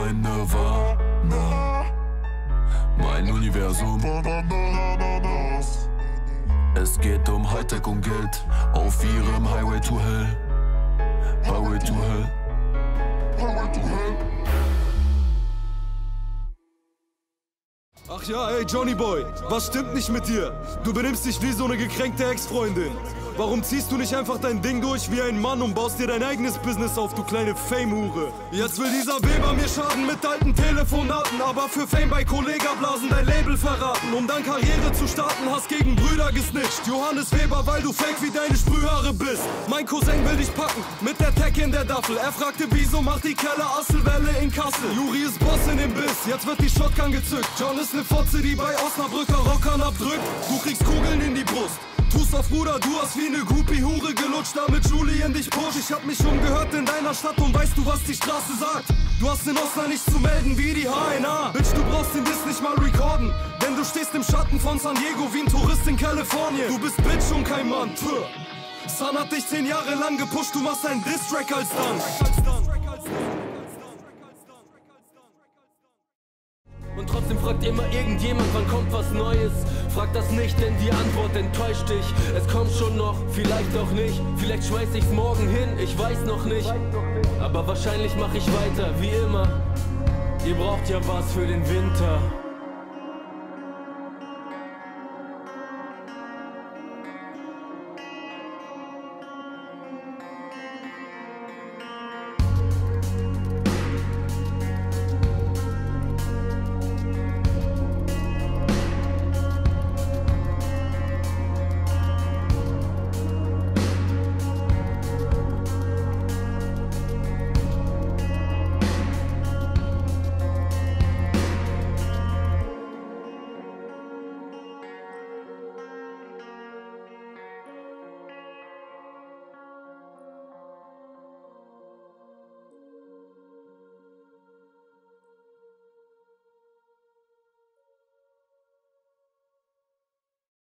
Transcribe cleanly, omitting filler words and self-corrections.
mein Nirvana, mein Universum. Es geht um Hightech und Geld auf ihrem Highway to Hell. Highway to Hell. Highway to Hell. Ach ja, ey Johnny Boy, was stimmt nicht mit dir? Du benimmst dich wie so eine gekränkte Ex-Freundin. Warum ziehst du nicht einfach dein Ding durch wie ein Mann und baust dir dein eigenes Business auf, du kleine Fame-Hure? Jetzt will dieser Weber mir schaden mit alten Telefonaten, aber für Fame bei Kollegablasen dein Label verraten. Um dann Karriere zu starten, hast gegen Brüder gesnitcht. Johannes Weber, weil du fake wie deine Sprühhaare bist. Mein Cousin will dich packen, mit der Tech in der Daffel. Er fragte, wieso macht die Keller Asselwelle in Kassel? Juri ist Boss in dem Biss, jetzt wird die Shotgun gezückt. John ist ne Fotze, die bei Osnabrücker Rockern abdrückt. Du kriegst Kugeln in die Brust. Tust auf Bruder, du hast wie ne Groupie-Hure gelutscht, damit Julien dich pusht. Ich hab mich umgehört in deiner Stadt und weißt du, was die Straße sagt? Du hast in Osnabrück nichts zu melden wie die HNA. Bitch, du brauchst den Diss nicht mal recorden, denn du stehst im Schatten von San Diego wie ein Tourist in Kalifornien. Du bist Bitch und kein Mann, Sun hat dich 10 Jahre lang gepusht, du machst einen Diss-Track als dann. Und trotzdem fragt immer irgendjemand, wann kommt was Neues. Frag das nicht, denn die Antwort enttäuscht dich. Es kommt schon noch, vielleicht auch nicht. Vielleicht schmeiß ich's morgen hin, ich weiß noch nicht. Aber wahrscheinlich mach ich weiter, wie immer. Ihr braucht ja was für den Winter.